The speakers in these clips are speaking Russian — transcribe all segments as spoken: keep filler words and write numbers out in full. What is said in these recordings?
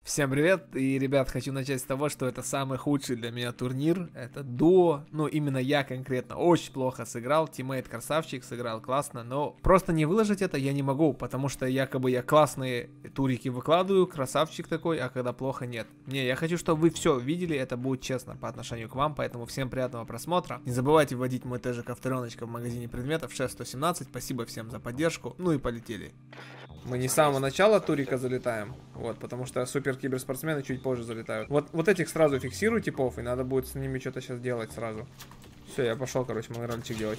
Всем привет, и, ребят, хочу начать с того, что это самый худший для меня турнир, это дуо, ну, именно я конкретно очень плохо сыграл, тиммейт красавчик, сыграл классно, но просто не выложить это я не могу, потому что якобы я классные турики выкладываю, красавчик такой, а когда плохо нет. Не, я хочу, чтобы вы все видели, это будет честно по отношению к вам, поэтому всем приятного просмотра. Не забывайте вводить мой ТЖ автороночка в магазине предметов шесть сто семнадцать, спасибо всем за поддержку, ну и полетели. Мы не с самого начала турика залетаем, вот, потому что супер киберспортсмены чуть позже залетают. Вот, вот этих сразу фиксирую типов, и надо будет с ними что-то сейчас делать сразу. Все, я пошел, короче, магнральчик делать.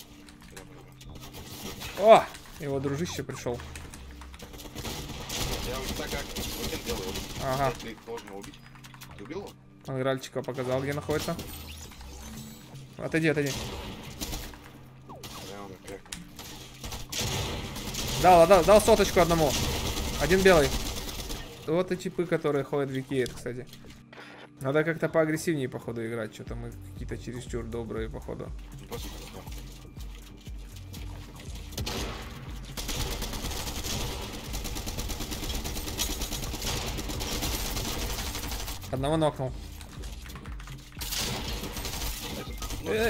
О! Его дружище пришел. Я вот так как один делаю. Ага. Ты должен его убить. Ты убил его? Магнральчика показал, где находится. Отойди, отойди. Дал, дал, дал соточку одному. Один белый. Вот и типы, которые ходят в Викеет, кстати. Надо как-то поагрессивнее, походу, играть. Что-то мы какие-то чересчур добрые, походу. Одного нокнул. Эй.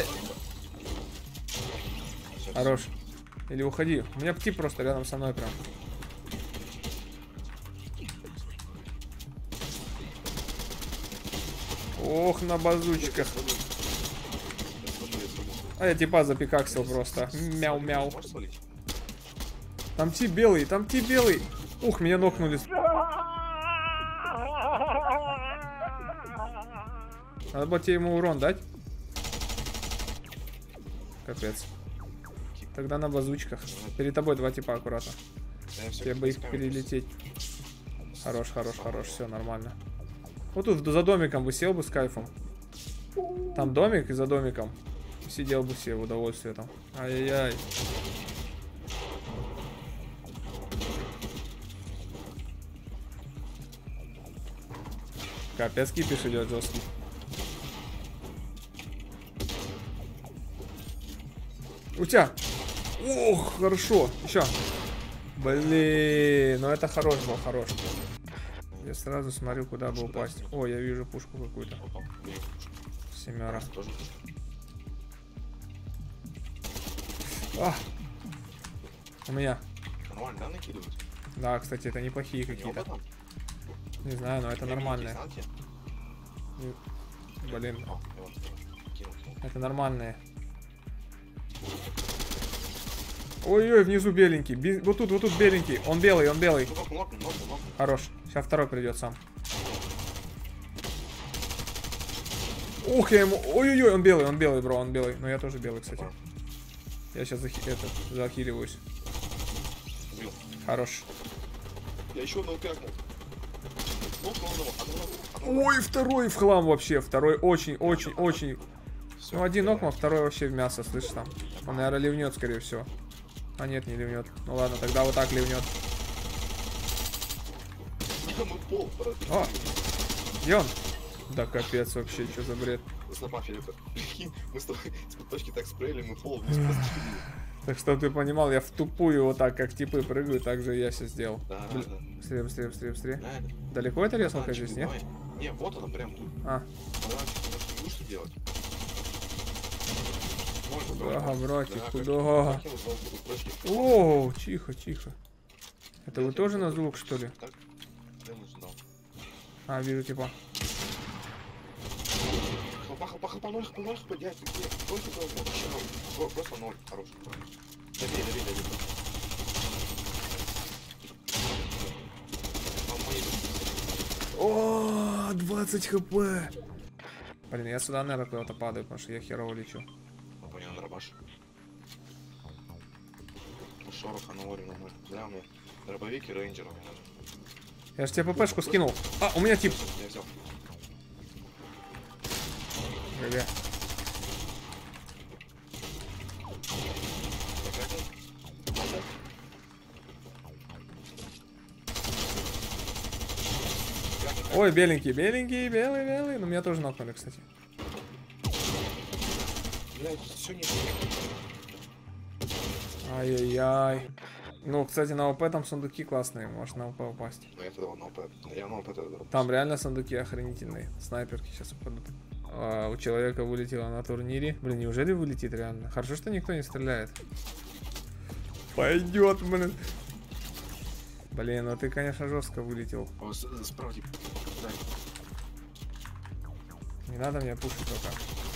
Хорош. Или уходи. У меня птип просто рядом со мной прям. Ох, на базучках. А я типа запикаксил просто. Мяу-мяу. Там тип белый, там тип белый. Ух, меня нокнули. Надо было тебе ему урон дать. Капец. Тогда на базучках. Перед тобой два типа аккуратно. Тебе бы их перелететь. Хорош, хорош, хорош. Все нормально. Вот тут за домиком бы сел бы с кайфом. Там домик, и за домиком сидел бы себе в удовольствие там. Ай-яй-яй. Капец, кипиш идет жесткий. У тебя. Ох, хорошо. Еще. Блин, ну это хорош был, хорош. Я сразу смотрю, куда бы упасть. О, я вижу пушку какую-то. Семера. А! У меня. Нормально, да, накидывают? Да, кстати, это неплохие какие-то. Не знаю, но это нормальные. Блин. Это нормальные. Ой-ой, внизу беленький. Би... Вот тут, вот тут беленький. Он белый, он белый. Хорош. Сейчас второй придет сам. Ух, я ему... Ой-ой-ой, он белый, он белый, бро, он белый. Но я тоже белый, кстати. Я сейчас захи... это, захиливаюсь. Хорош. Я еще одного пякнул. Ой, второй в хлам вообще. Второй очень-очень-очень... Ну, один нокнул, второй вообще в мясо, слышишь там. Он, наверное, ливнет, скорее всего. А нет, не ливнет. Ну ладно, тогда вот так ливнет. О! Где он? Да капец вообще, что за бред. Мы с точки так спрейли, мы пол вниз. Так что ты понимал, я в тупую вот так, как типы прыгаю, так же я сейчас сделал. Да, да, да. Быстрее, быстрее, быстрее, быстрее. Далеко это резалка здесь, нет? Не, вот она прям тут. А. Что делать? Куда, братик, куда? О, тихо, тихо. Это вы тоже на звук, что ли? А, вижу, типа. Пахал, пахал, по ноль, по ноль, по дядь, где? Просто ноль, хороший. Добей, добей, добей. О, двадцать хп. Блин, я сюда, наверное, куда-то падаю, потому что я херово лечу. Понял, на рабаш. Шороха на море, на море. Да, у меня дробовик и рейнджер. Я же тебе ППшку скинул. А, у меня тип. Я взял. ГГ. Ой, беленький, беленький, белый, белый. Ну, меня тоже нокнули, кстати. Блядь, все не... Ай-яй-яй. Ну, кстати, на ОП там сундуки классные, можешь на ОП упасть. Ну, я тогда на ОП. Я на ОП тогда. Там реально сундуки охренительные. Снайперки сейчас упадут. А, у человека вылетело на турнире. Блин, неужели вылетит реально? Хорошо, что никто не стреляет. Пойдет, блин. Блин, ну ты, конечно, жестко вылетел. О, справа, типа. Дай. Не надо меня пушить только.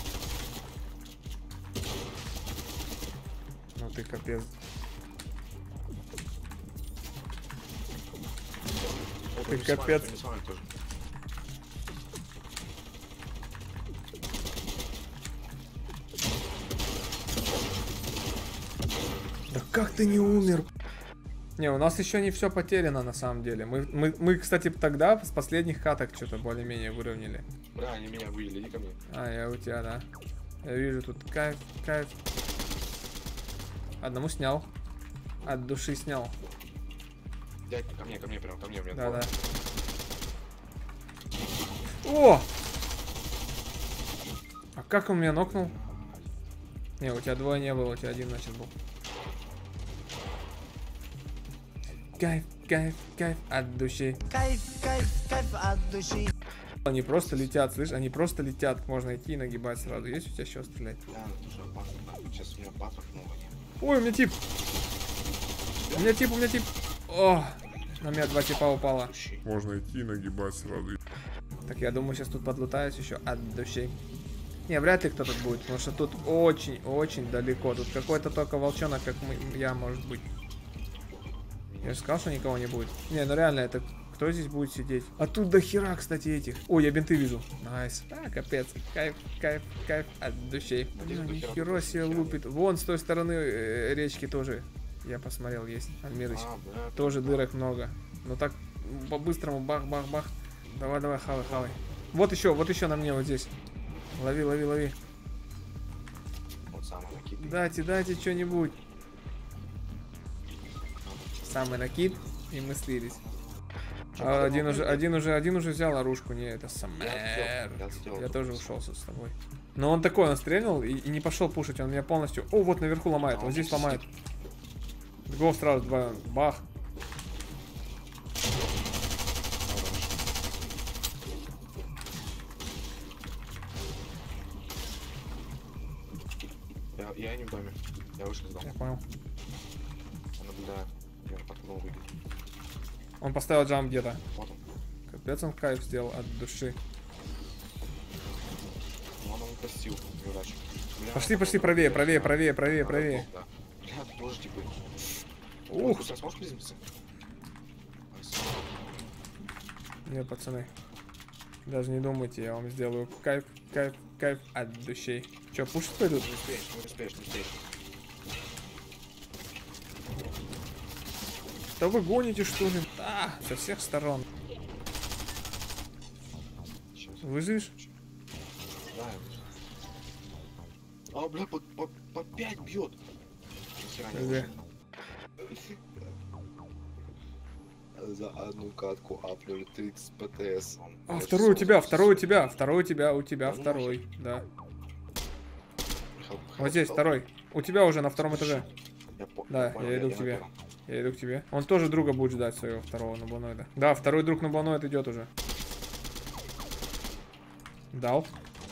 Ну ты капец. Ты капец. Да как ты не умер? Не, у нас еще не все потеряно на самом деле. Мы, мы, мы кстати, тогда с последних каток что-то более-менее выровняли. Да, они меня вывели, иди ко мне. А, я у тебя, да. Я вижу тут кайф, кайф. Одному снял. От души снял. Дядь, ко мне, ко мне, прям ко мне, блин. Да, да. О! А как он меня нокнул? Не, у тебя двое не было, у тебя один, значит, был. Кайф, кайф, кайф от души. Кайф, кайф, кайф от души. Они просто летят, слышь, они просто летят. Можно идти и нагибать сразу. Есть у тебя еще стрелять? Да, тоже опасно. Сейчас у меня патров много нет. Ой, у меня тип. У меня тип, у меня тип. О, на меня два типа упало. Можно идти и нагибать сразу. Так, я думаю, сейчас тут подлутаюсь еще от души. Не, вряд ли кто тут будет, потому что тут очень-очень далеко. Тут какой-то только волчонок, как мы, я, может быть. Я же сказал, что никого не будет. Не, ну реально, это кто здесь будет сидеть? А тут до хера, кстати, этих. Ой, я бинты вижу. Найс. А, капец. Кайф, кайф, кайф от души. Блин, нихера себе лупит. Вон с той стороны э, речки тоже. Я посмотрел, есть. Альмирыч. А, бля, тоже дырок много. Ну так, по-быстрому, бах-бах-бах. Давай, давай, хавай, хавай. Вот еще, вот еще на мне вот здесь. Лови, лови, лови. вот самый накид. Дайте, дайте что-нибудь. Самый накид, и мы слились. А, один уже, один уже, один уже взял оружку. Не, это Саммер. Я, я, сделал, Я тоже ушелся с тобой. Но он такой, он стрельнул и, и не пошел пушить. Он меня полностью. О, вот наверху ломает. А, Вот здесь сидит. ломает. Го сразу два. Бах. Я, я не в доме. Я вышел из дома. Я понял. Я наблюдаю. Я потом выйду. Он поставил джамп где-то. Вот он. Капец, он кайф сделал от души. Ну, он его простил. Неудачу. Бля, Пошли, это пошли было- правее, правее, правее, правее, Да, правее. да. Бля, тут тоже типа. Ух. Ты сможешь приземлиться? Найс. Нет, пацаны. Даже не думайте, я вам сделаю кайф, кайф, кайф от души. Че, пушить пойдут? Не успеешь, не успеешь, не успеешь. Да вы гоните, что ли? А, со всех сторон. Сейчас. Выживешь? Да, я вижу. А, бля, по, по, по пять бьет. Нихера не Где? выжил. За одну катку апнули тридцать ПТС. А, второй у тебя, второй у тебя, второй у тебя, у тебя, Да ну второй, да. Михаил, Вот здесь второй. У тебя уже на втором этаже. Я по- Да, понял, я иду к тебе. на первом. Я иду к тебе. Он тоже друга будет ждать своего второго наблоноида. Да, второй друг наблоноид идет уже. Дал.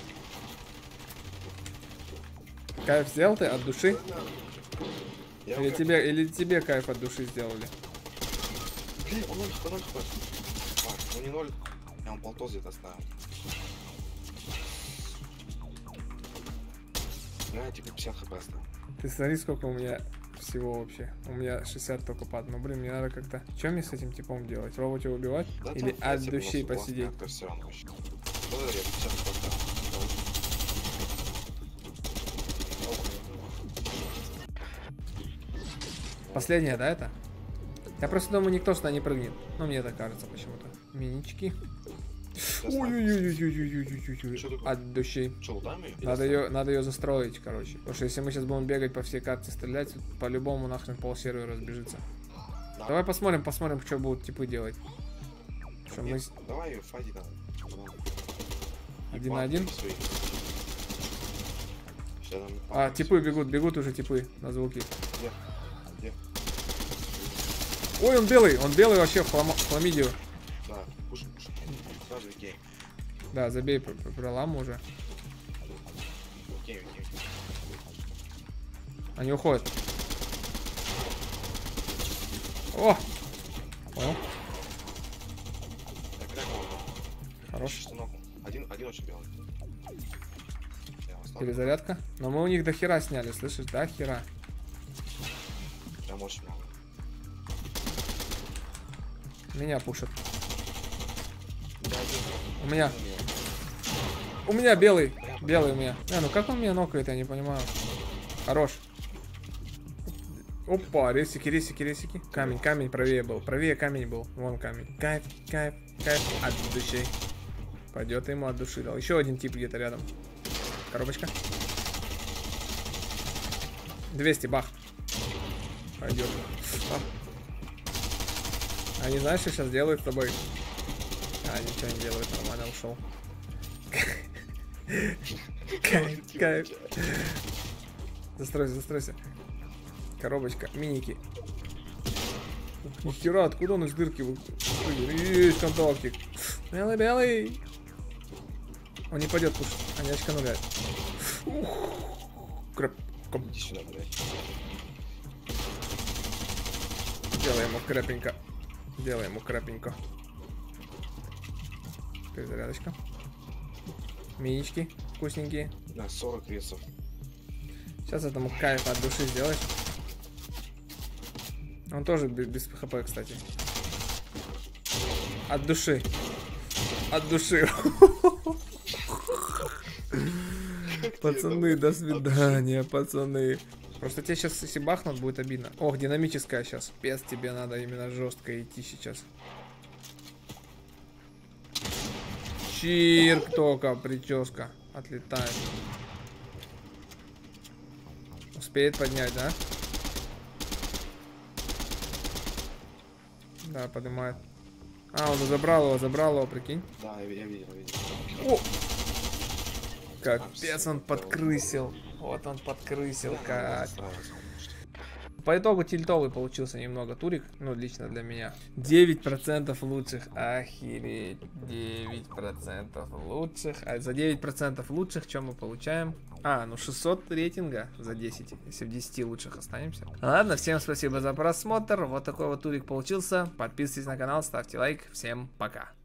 Кайф сделал ты от души? Я Или уже- тебе, или тебе кайф от души сделали? Блин, он ноль, он ноль хп. А, ну не ноль. Я вам полтос где-то оставил. Я типа пятьдесят хп оставил. Ты смотри, сколько у меня всего вообще. У меня шестьдесят только пад. Ну блин, мне надо как-то. Что мне с этим типом делать? Пробовать его убивать? Да, Или там, от кстати, души у нас посидеть? классный актер всё равно вообще. Да, я пятьдесят хп оставил. Последняя, да, это? Я просто думаю, никто сюда не прыгнет. Ну, мне так кажется почему-то. Минички. Ой-ой-ой-ой-ой-ой-ой-ой-ой. Что такое? От души. Что, лутаем её? Надо ее, надо ее застроить, короче. Потому что если мы сейчас будем бегать по всей карте стрелять, по-любому нахрен пол сервера разбежится. Да. Давай посмотрим, посмотрим, что будут типы делать. Что мы Нет, с- давай её фади надо. один на один? Сейчас там А, типы бегут, бегут уже типы на звуки. Где? Где? Ой, он белый, он белый вообще в хлам... хламидию. Да, пушим, пушим. Сразу окей. Да, забей про, про, про ламу уже. Окей, окей. Они уходят. О! Понял. Я крякнул. Хорош. Штанок. Один, один очень белый. Я оставлю. Перезарядка. Но мы у них до хера сняли, слышишь? До хера. Прям очень много. Меня пушат. Да, один. У меня. У меня белый. Белый у меня. А, ну как он меня нокает, я не понимаю. Хорош. Опа, ресики, ресики, ресики. Камень, камень правее был. Правее камень был. Вон камень. Кайф, кайф, кайф. От души. Пойдет ему от души. Дал. Еще один тип где-то рядом. Коробочка. двести, бах. Пойдет. Бах. Они знаешь, что сейчас делают с тобой? А, ничего не делают, нормально ушел. Кайф, кайф. Застройся, застройся. Коробочка, миники. Нихера, откуда он из дырки выпрыгивает? Есть контактик. Белый, белый. Он не пойдет кушать. Они очканули. Крэп. Иди сюда, блядь. Делай ему крэпенько. Делай ему крэпенько. Перезарядочка. Минички вкусненькие. На сорок весов. Сейчас этому кайф от души сделаешь. Он тоже без, без хп, кстати. От души. От души. Пацаны, до свидания, пацаны. Просто тебе сейчас, если бахнут, будет обидно. Ох, динамическая сейчас. Пес, тебе надо именно жестко идти сейчас. Чирк только, прическа. Отлетает. Успеет поднять, да? Да, поднимает. А, он забрал его, забрал его, прикинь. Да, я, я видел, видел. О! Капец, он подкрысил. Вот он подкрысил, как. По итогу тильтовый получился немного турик. Ну, лично для меня. девять процентов лучших. Охереть. девять процентов лучших. А за девять процентов лучших, что мы получаем? А, ну шестьсот рейтинга за десять. Если в десяти лучших останемся. Ладно, всем спасибо за просмотр. Вот такой вот турик получился. Подписывайтесь на канал, ставьте лайк. Всем пока.